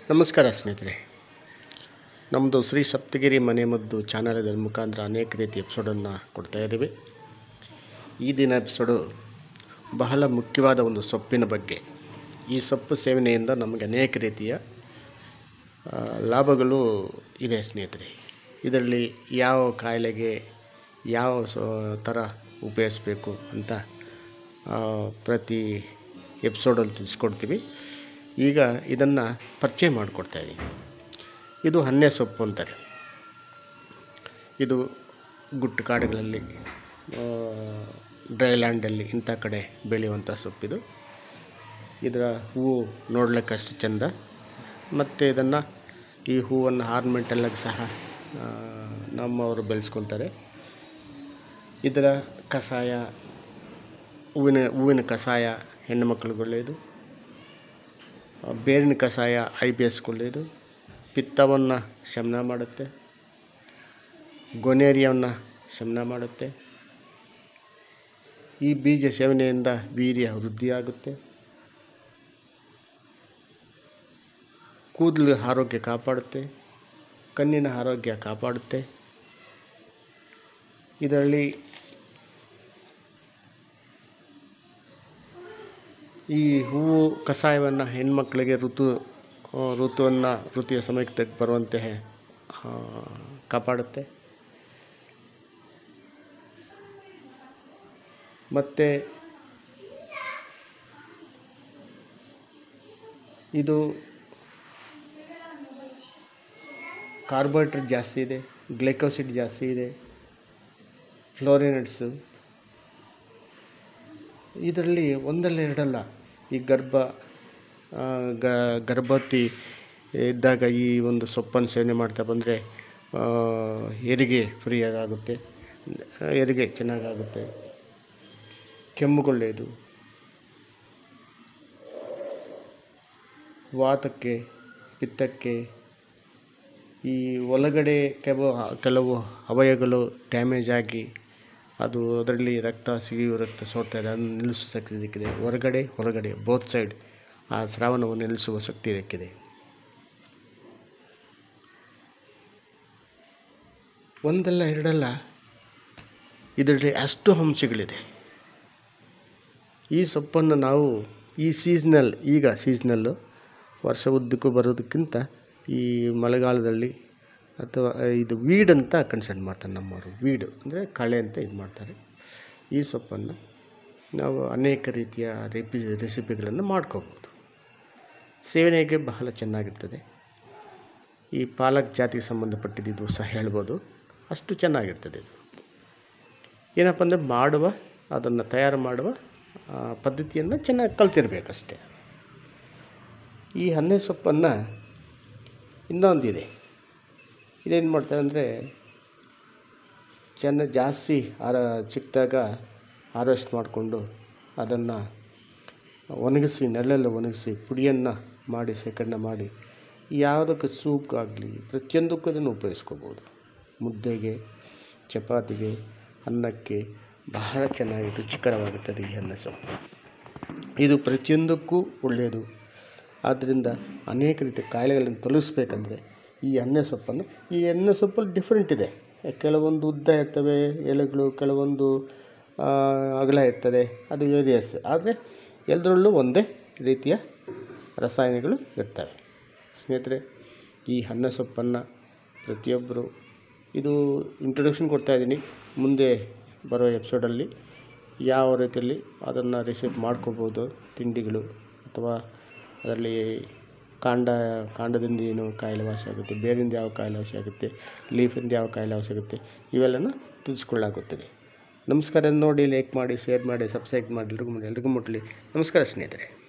ನಮಸ್ಕಾರ ಸ್ನೇಹಿತರೆ, ನಮ್ಮದು ಶ್ರೀ ಸಪ್ತಗಿರಿ ಮನೆಮದ್ದು ಚಾನಲದ ಮುಖಾಂತರ ಅನೇಕ ರೀತಿಯ ಎಪಿಸೋಡನ್ನು ಕೊಡ್ತಾಯಿದ್ದೀವಿ. ಈ ದಿನ ಎಪಿಸೋಡು ಬಹಳ ಮುಖ್ಯವಾದ ಒಂದು ಸೊಪ್ಪಿನ ಬಗ್ಗೆ. ಈ ಸೊಪ್ಪು ಸೇವನೆಯಿಂದ ನಮಗೆ ಅನೇಕ ರೀತಿಯ ಲಾಭಗಳು ಇದೆ ಸ್ನೇಹಿತರೆ. ಇದರಲ್ಲಿ ಯಾವ ಕಾಯಿಲೆಗೆ ಯಾವ ಥರ ಉಪಯೋಗಿಸ್ಬೇಕು ಅಂತ ಪ್ರತಿ ಎಪಿಸೋಡಲ್ಲಿ ತಿಳಿಸ್ಕೊಡ್ತೀವಿ. ಈಗ ಇದನ್ನು ಪರಿಚಯ ಮಾಡಿಕೊಡ್ತಾಯಿದ್ದೀನಿ. ಇದು ಹನ್ನೆ ಸೊಪ್ಪು ಅಂತಾರೆ. ಇದು ಗುಟ್ಟು ಕಾಡುಗಳಲ್ಲಿ, ಡ್ರೈಲ್ಯಾಂಡಲ್ಲಿ ಇಂಥ ಕಡೆ ಬೆಳೆಯುವಂಥ ಸೊಪ್ಪಿದು. ಇದರ ಹೂವು ನೋಡ್ಲಿಕ್ಕೆ ಅಷ್ಟು ಚೆಂದ, ಮತ್ತು ಇದನ್ನು ಈ ಹೂವನ್ನು ಆರ್ನಮೆಂಟಲ್ಲಾಗಿ ಸಹ ನಮ್ಮವರು ಬೆಳೆಸ್ಕೊತಾರೆ. ಇದರ ಕಷಾಯ, ಹೂವಿನ ಕಷಾಯ ಹೆಣ್ಣು ಮಕ್ಕಳಿಗೆ ಒಳ್ಳೆಯದು. ಬೇರಿನ ಕಷಾಯ IBS ಒಳ್ಳೆಯದು. ಪಿತ್ತವನ್ನು ಶಮನ ಮಾಡುತ್ತೆ, ಗೊನೇರಿಯವನ್ನು ಶಮನ ಮಾಡುತ್ತೆ. ಈ ಬೀಜ ಸೇವನೆಯಿಂದ ವೀರ್ಯ ವೃದ್ಧಿಯಾಗುತ್ತೆ. ಕೂದಲು ಆರೋಗ್ಯ ಕಾಪಾಡುತ್ತೆ, ಕಣ್ಣಿನ ಆರೋಗ್ಯ ಕಾಪಾಡುತ್ತೆ. ಇದರಲ್ಲಿ ಈ ಹೂವು ಕಷಾಯವನ್ನು ಹೆಣ್ಮಕ್ಳಿಗೆ ಋತುವಿನ ಸಮಯಕ್ಕೆ ಬರುವಂತೆ ಕಾಪಾಡುತ್ತೆ. ಮತ್ತು ಇದು ಕಾರ್ಬೋಹೈಡ್ರೇಟ್ ಜಾಸ್ತಿ ಇದೆ, ಗ್ಲೈಕೋಸಿಡ್ ಜಾಸ್ತಿ ಇದೆ, ಫ್ಲೋರಿನಟ್ಸು. ಇದರಲ್ಲಿ ಒಂದಲ್ಲ ಎರಡಲ್ಲ, ಈ ಗರ್ಭವತಿ ಇದ್ದಾಗ ಈ ಒಂದು ಸೊಪ್ಪನ್ನು ಸೇವನೆ ಮಾಡ್ತಾ ಬಂದರೆ ಹೆರಿಗೆ ಫ್ರೀಯಾಗುತ್ತೆ, ಹೆರಿಗೆ ಚೆನ್ನಾಗಾಗುತ್ತೆ. ಕೆಮ್ಮುಗೊಳ್ಳೆಯದು, ವಾತಕ್ಕೆ, ಪಿತ್ತಕ್ಕೆ, ಈ ಒಳಗಡೆ ಕೆಲವು ಅವಯವಗಳು ಡ್ಯಾಮೇಜ್ ಆಗಿ ಅದರಲ್ಲಿ ರಕ್ತ ಸೋರ್ತಾ ಇದೆ, ಅದನ್ನು ನಿಲ್ಲಿಸುವ ಶಕ್ತಿ ಇದಕ್ಕಿದೆ. ಹೊರಗಡೆ ಬೋತ್ ಸೈಡ್ ಆ ಸ್ರಾವವನ್ನು ನಿಲ್ಲಿಸುವ ಶಕ್ತಿ ಇದಕ್ಕಿದೆ. ಒಂದಲ್ಲ ಎರಡಲ್ಲ, ಇದರಲ್ಲಿ ಅಷ್ಟು ಅಂಶಗಳಿದೆ. ಈ ಸೊಪ್ಪನ್ನು ನಾವು ಈ ಸೀಸ್ನಲ್ಲು ವರ್ಷ ಉದ್ದಕ್ಕೂ ಬರೋದಕ್ಕಿಂತ ಈ ಮಳೆಗಾಲದಲ್ಲಿ ಅಥವಾ ಇದು ವೀಡ್ ಅಂತ ಕನ್ಸಿಡರ್ ಮಾಡ್ತಾರೆ ನಮ್ಮವರು. ವೀಡು ಅಂದರೆ ಕಳೆ ಅಂತ ಇದು ಮಾಡ್ತಾರೆ. ಈ ಸೊಪ್ಪನ್ನು ನಾವು ಅನೇಕ ರೀತಿಯ ರೆಸಿಪಿಗಳನ್ನು ಮಾಡ್ಕೋಬೋದು. ಸೇವನೆಗೆ ಬಹಳ ಚೆನ್ನಾಗಿರ್ತದೆ. ಈ ಪಾಲಕ್ ಜಾತಿಗೆ ಸಂಬಂಧಪಟ್ಟಿದ್ದು ಸಹ ಹೇಳ್ಬೋದು, ಅಷ್ಟು ಚೆನ್ನಾಗಿರ್ತದೆ. ಇದು ಏನಪ್ಪ ಅಂದರೆ ಅದನ್ನು ತಯಾರು ಮಾಡುವ ಪದ್ಧತಿಯನ್ನು ಚೆನ್ನಾಗಿ ಕಲ್ತಿರ್ಬೇಕಷ್ಟೆ. ಈ ಹನ್ನೆ ಸೊಪ್ಪನ್ನು ಇನ್ನೊಂದಿದೆ. ಇದೇನು ಮಾಡ್ತಾರೆ ಅಂದರೆ, ಜಾಸ್ತಿ ಚಿಕ್ಕದಾಗ ಹಾರ್ವೆಸ್ಟ್ ಮಾಡಿಕೊಂಡು ಅದನ್ನು ಒಣಗಿಸಿ, ನೆರಳಲ್ಲಿ ಒಣಗಿಸಿ ಪುಡಿಯನ್ನು ಮಾಡಿ ಶೇಖರಣೆ ಮಾಡಿ ಯಾವುದಕ್ಕೆ ಸೂಪ್ಗಾಗಲಿ ಪ್ರತಿಯೊಂದಕ್ಕೂ ಅದನ್ನು ಉಪಯೋಗಿಸ್ಕೋಬೋದು. ಮುದ್ದೆಗೆ, ಚಪಾತಿಗೆ, ಅನ್ನಕ್ಕೆ ಬಹಳ ಚೆನ್ನಾಗಿ ರುಚಿಕರವಾಗುತ್ತದೆ ಈ ಹನ್ನೆ ಸೊಪ್ಪು. ಇದು ಪ್ರತಿಯೊಂದಕ್ಕೂ ಒಳ್ಳೆಯದು. ಆದ್ದರಿಂದ ಅನೇಕ ರೀತಿಯ ಕಾಯಿಲೆಗಳನ್ನು ತೊಲಗಿಸ್ಬೇಕಂದ್ರೆ ಈ ಹನ್ನೆ ಸೊಪ್ಪಲ್ಲಿ ಡಿಫ್ರೆಂಟ್ ಇದೆ. ಕೆಲವೊಂದು ಉದ್ದ ಇರ್ತವೆ ಎಲೆಗಳು, ಕೆಲವೊಂದು ಅಗಲ ಇರ್ತದೆ, ಅದು ವೇರಿಯಸ್. ಆದರೆ ಎಲ್ಲದರಲ್ಲೂ ಒಂದೇ ರೀತಿಯ ರಸಾಯನಗಳು ಇರ್ತವೆ. ಸ್ನೇಹಿತರೆ, ಈ ಹನ್ನೆ ಸೊಪ್ಪನ್ನು ಪ್ರತಿಯೊಬ್ಬರು, ಇದು ಇಂಟ್ರೊಡಕ್ಷನ್ ಕೊಡ್ತಾಯಿದ್ದೀನಿ. ಮುಂದೆ ಬರೋ ಎಪಿಸೋಡಲ್ಲಿ ಯಾವ ರೀತಿಯಲ್ಲಿ ಅದನ್ನು ರಿಸೀವ್ ಮಾಡ್ಕೋಬೋದು, ತಿಂಡಿಗಳು, ಅಥವಾ ಅದರಲ್ಲಿ ಕಾಂಡದಿಂದ ಏನು ಕಾಯಿಲೆ ವಾಸಿ ಆಗುತ್ತೆ, ಬೇರಿಂದ ಯಾವ ಕಾಯಿಲೆ ವಾಸಿ ಆಗುತ್ತೆ, ಲೀಫಿಂದ ಯಾವ ಕಾಯಿಲೆ ವಾಸಿ ಆಗುತ್ತೆ, ಇವೆಲ್ಲನೂ ತಿಳಿಸ್ಕೊಳ್ಳಾಗುತ್ತದೆ. ನಮಸ್ಕಾರ. ನೋಡಿ, ಲೈಕ್ ಮಾಡಿ, ಶೇರ್ ಮಾಡಿ, ಸಬ್ಸ್ಕ್ರೈಬ್ ಮಾಡಿ, ಎಲ್ರಿಗೂ ಮುಟ್ಟಲಿ. ನಮಸ್ಕಾರ ಸ್ನೇಹಿತರೆ.